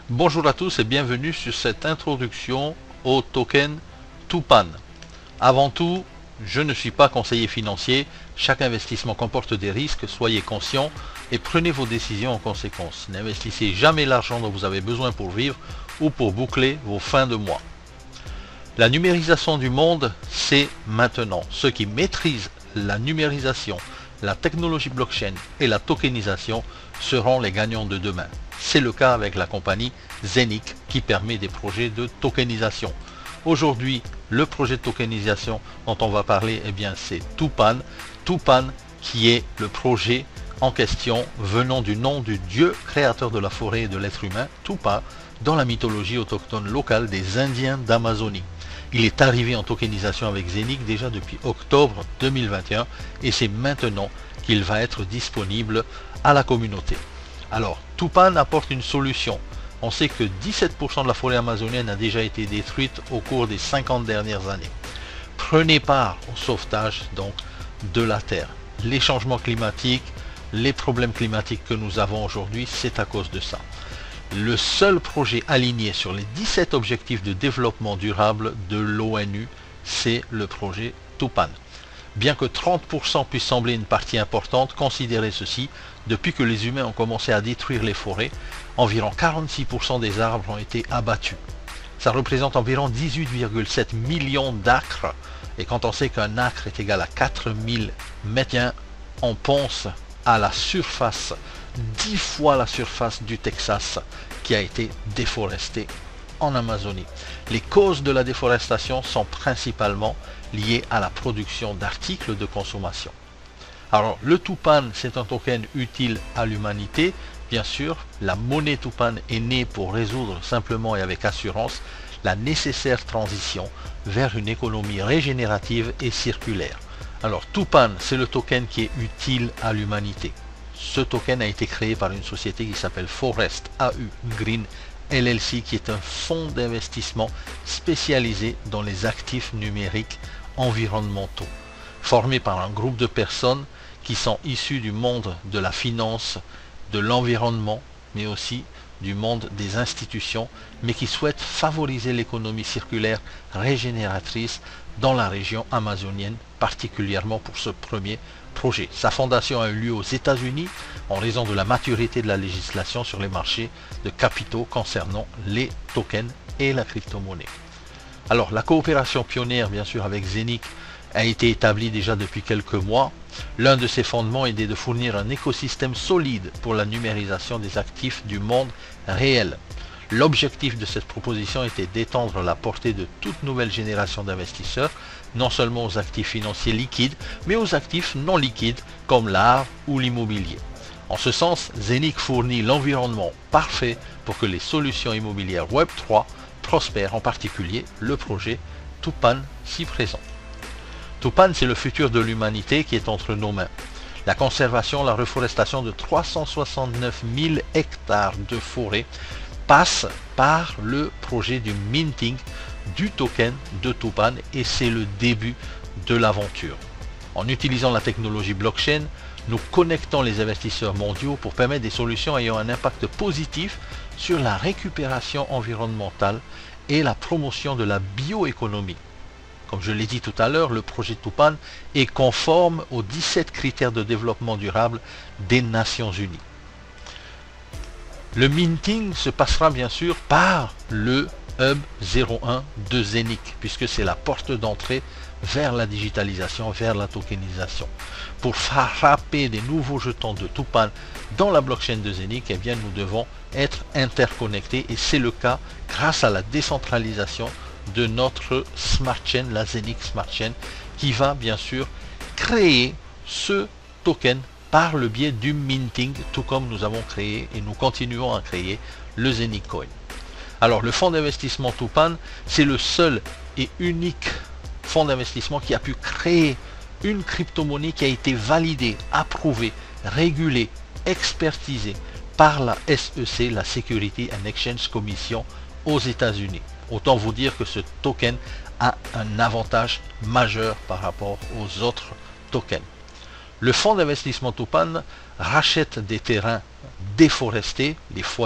Bonjour à tous et bienvenue sur cette introduction au token Tupan. Avant tout, je ne suis pas conseiller financier, chaque investissement comporte des risques, soyez conscients et prenez vos décisions en conséquence. N'investissez jamais l'argent dont vous avez besoin pour vivre ou pour boucler vos fins de mois. La numérisation du monde, c'est maintenant. Ceux qui maîtrisent la numérisation, la technologie blockchain et la tokenisation seront les gagnants de demain. C'est le cas avec la compagnie Zenic qui permet des projets de tokenisation. Aujourd'hui, le projet de tokenisation dont on va parler, c'est Tupan. Tupan qui est le projet en question venant du nom du dieu créateur de la forêt et de l'être humain, Tupa, dans la mythologie autochtone locale des Indiens d'Amazonie. Il est arrivé en tokenisation avec Zenic déjà depuis octobre 2021 et c'est maintenant qu'il va être disponible à la communauté. Alors, Tupan apporte une solution. On sait que 17% de la forêt amazonienne a déjà été détruite au cours des 50 dernières années. Prenez part au sauvetage donc de la Terre. Les changements climatiques, les problèmes climatiques que nous avons aujourd'hui, c'est à cause de ça. Le seul projet aligné sur les 17 objectifs de développement durable de l'ONU, c'est le projet Tupan. Bien que 30% puisse sembler une partie importante, considérez ceci, depuis que les humains ont commencé à détruire les forêts, environ 46% des arbres ont été abattus. Ça représente environ 18,7 millions d'acres, et quand on sait qu'un acre est égal à 4000 mètres, on pense à la surface, 10 fois la surface du Texas qui a été déforestée en Amazonie. Les causes de la déforestation sont principalement liées à la production d'articles de consommation. Alors le Tupan, c'est un token utile à l'humanité. Bien sûr, la monnaie Tupan est née pour résoudre simplement et avec assurance la nécessaire transition vers une économie régénérative et circulaire. Alors Tupan, c'est le token qui est utile à l'humanité. Ce token a été créé par une société qui s'appelle Forest AU Green LLC, qui est un fonds d'investissement spécialisé dans les actifs numériques environnementaux, formé par un groupe de personnes qui sont issues du monde de la finance, de l'environnement, mais aussi du monde des institutions, mais qui souhaitent favoriser l'économie circulaire régénératrice dans la région amazonienne, particulièrement pour ce premier projet. Sa fondation a eu lieu aux États-Unis en raison de la maturité de la législation sur les marchés de capitaux concernant les tokens et la crypto-monnaie. Alors, la coopération pionnière, bien sûr, avec Zenic a été établie déjà depuis quelques mois. L'un de ses fondements était de fournir un écosystème solide pour la numérisation des actifs du monde réel. L'objectif de cette proposition était d'étendre la portée de toute nouvelle génération d'investisseurs, non seulement aux actifs financiers liquides, mais aux actifs non liquides comme l'art ou l'immobilier. En ce sens, Zenic fournit l'environnement parfait pour que les solutions immobilières Web3 prospèrent, en particulier le projet Tupan si présent. Tupan, c'est le futur de l'humanité qui est entre nos mains. La conservation, la reforestation de 369 000 hectares de forêt passe par le projet du minting du token de Tupan et c'est le début de l'aventure. En utilisant la technologie blockchain, nous connectons les investisseurs mondiaux pour permettre des solutions ayant un impact positif sur la récupération environnementale et la promotion de la bioéconomie. Comme je l'ai dit tout à l'heure, le projet Tupan est conforme aux 17 critères de développement durable des Nations Unies. Le minting se passera bien sûr par le Hub 01 de Zenic, puisque c'est la porte d'entrée vers la digitalisation, vers la tokenisation. Pour frapper des nouveaux jetons de Tupan dans la blockchain de Zenic, nous devons être interconnectés et c'est le cas grâce à la décentralisation de notre Smart Chain, la Zenic Smart Chain, qui va bien sûr créer ce token par le biais du minting, tout comme nous avons créé et nous continuons à créer le Zenic Coin. Alors le fonds d'investissement Tupan, c'est le seul et unique fonds d'investissement qui a pu créer une crypto-monnaie qui a été validée, approuvée, régulée, expertisée par la SEC, la Security and Exchange Commission aux États-Unis. Autant vous dire que ce token a un avantage majeur par rapport aux autres tokens. Le fonds d'investissement Tupan rachète des terrains déforestés, les foyers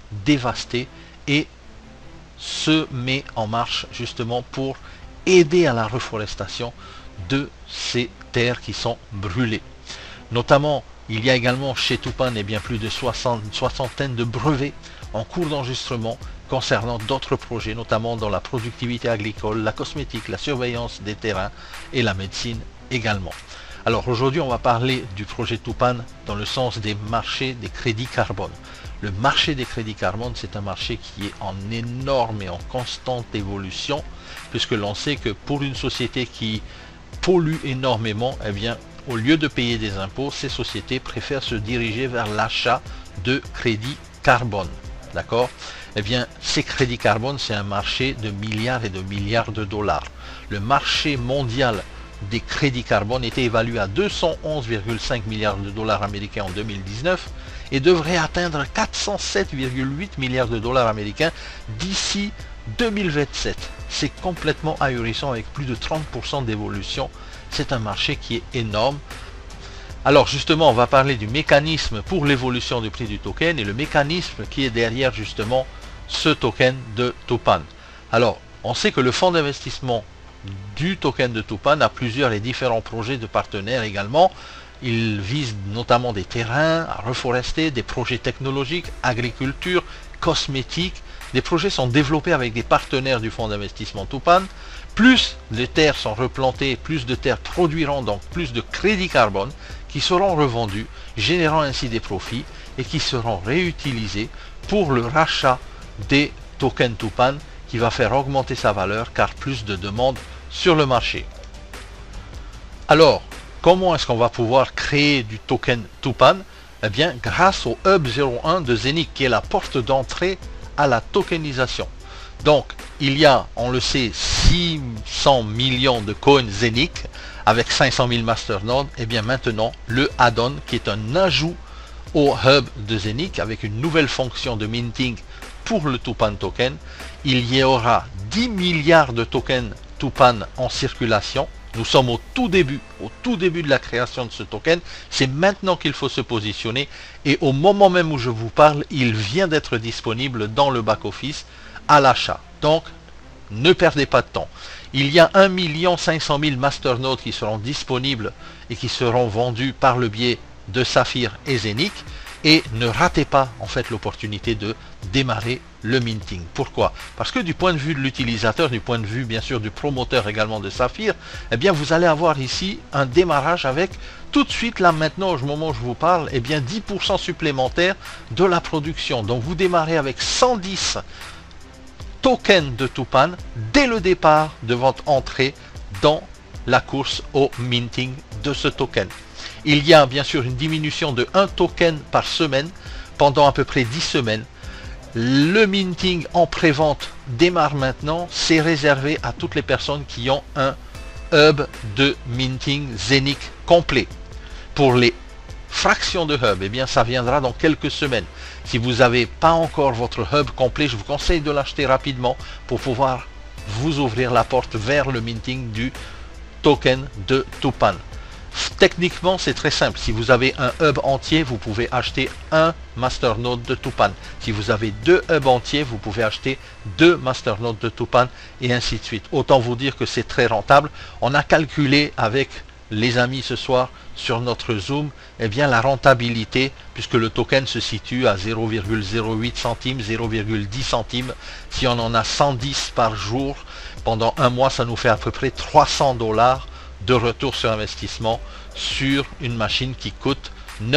dévastée et se met en marche justement pour aider à la reforestation de ces terres qui sont brûlées. Notamment, il y a également chez Tupan bien plus de soixantaine de brevets en cours d'enregistrement concernant d'autres projets, notamment dans la productivité agricole, la cosmétique, la surveillance des terrains et la médecine également. Alors aujourd'hui, on va parler du projet Tupan dans le sens des marchés des crédits carbone. Le marché des crédits carbone, c'est un marché qui est en énorme et en constante évolution, puisque l'on sait que pour une société qui pollue énormément, eh bien, au lieu de payer des impôts, ces sociétés préfèrent se diriger vers l'achat de crédits carbone. D'accord? Eh bien, ces crédits carbone, c'est un marché de milliards et de milliards de dollars. Le marché mondial des crédits carbone était évalué à 211,5 milliards de dollars américains en 2019 et devrait atteindre 407,8 milliards de dollars américains d'ici 2027. C'est complètement ahurissant avec plus de 30% d'évolution. C'est un marché qui est énorme. Alors justement, on va parler du mécanisme pour l'évolution du prix du token et le mécanisme qui est derrière justement ce token de Tupan. Alors, on sait que le fonds d'investissement du token de Tupan a plusieurs et différents projets de partenaires également. Il vise notamment des terrains à reforester, des projets technologiques, agriculture, cosmétique. Des projets sont développés avec des partenaires du fonds d'investissement Tupan. Plus les terres sont replantées, plus de terres produiront donc plus de crédits carbone qui seront revendus, générant ainsi des profits et qui seront réutilisés pour le rachat des tokens Tupan qui va faire augmenter sa valeur car plus de demandes sur le marché. Alors, comment est-ce qu'on va pouvoir créer du token Tupan? Eh bien, grâce au Hub 01 de Zenic qui est la porte d'entrée à la tokenisation. Donc, il y a, on le sait, 600 millions de coins Zenic avec 500 000 masternodes. Et bien maintenant, le add-on qui est un ajout au Hub de Zenic avec une nouvelle fonction de minting pour le Tupan token. Il y aura 10 milliards de tokens Tupan en circulation. Nous sommes au tout début de la création de ce token. C'est maintenant qu'il faut se positionner. Et au moment même où je vous parle, il vient d'être disponible dans le back-office à l'achat. Donc, ne perdez pas de temps. Il y a 1 500 000 masternodes qui seront disponibles et qui seront vendus par le biais de Saphir et Zenic. Et ne ratez pas en fait l'opportunité de démarrer le minting. Pourquoi? Parce que du point de vue de l'utilisateur, du point de vue bien sûr du promoteur également de Saphir, eh bien vous allez avoir ici un démarrage avec tout de suite là maintenant au moment où je vous parle, eh bien 10% supplémentaire de la production. Donc vous démarrez avec 110 tokens de Tupan dès le départ de votre entrée dans la course au minting de ce token. Il y a bien sûr une diminution de 1 token par semaine pendant à peu près 10 semaines. Le minting en pré-vente démarre maintenant. C'est réservé à toutes les personnes qui ont un hub de minting Zenic complet. Pour les fractions de hub, eh bien ça viendra dans quelques semaines. Si vous n'avez pas encore votre hub complet, je vous conseille de l'acheter rapidement pour pouvoir vous ouvrir la porte vers le minting du token de Tupan. Techniquement, c'est très simple. Si vous avez un hub entier, vous pouvez acheter un masternode de Tupan. Si vous avez 2 hubs entiers, vous pouvez acheter 2 masternodes de Tupan et ainsi de suite. Autant vous dire que c'est très rentable. On a calculé avec les amis ce soir sur notre Zoom, eh bien la rentabilité, puisque le token se situe à 0,08 centimes, 0,10 centimes. Si on en a 110 par jour, pendant un mois, ça nous fait à peu près 300 $ de retour sur investissement sur une machine qui coûte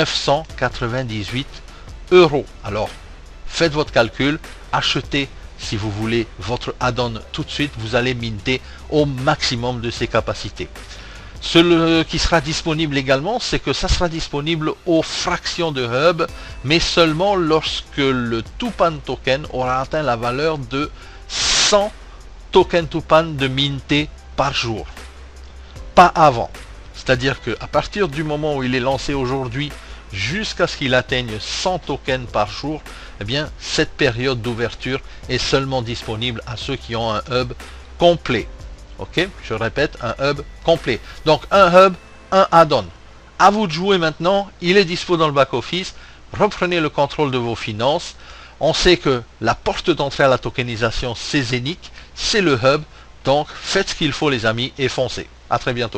998 €. Alors, faites votre calcul, achetez si vous voulez votre add-on tout de suite, vous allez minter au maximum de ses capacités. Ce qui sera disponible également, c'est que ça sera disponible aux fractions de hub, mais seulement lorsque le Tupan token aura atteint la valeur de 100 tokens Tupan de minter par jour. Pas avant. C'est-à-dire qu'à partir du moment où il est lancé aujourd'hui, jusqu'à ce qu'il atteigne 100 tokens par jour, eh bien, cette période d'ouverture est seulement disponible à ceux qui ont un hub complet. Ok, je répète, un hub complet. Donc, un hub, un add-on. À vous de jouer maintenant. Il est dispo dans le back-office. Reprenez le contrôle de vos finances. On sait que la porte d'entrée à la tokenisation, c'est Zenic, c'est le hub. Donc faites ce qu'il faut les amis et foncez. À très bientôt.